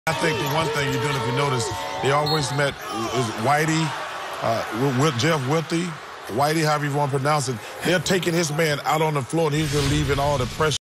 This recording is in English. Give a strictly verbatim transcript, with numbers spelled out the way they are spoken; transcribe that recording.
I think the one thing you're doing, if you notice, they always met is Whitey, uh, with Jeff Whitey, Whitey, however you want to pronounce it. They're taking his man out on the floor, and he's relieving all the pressure.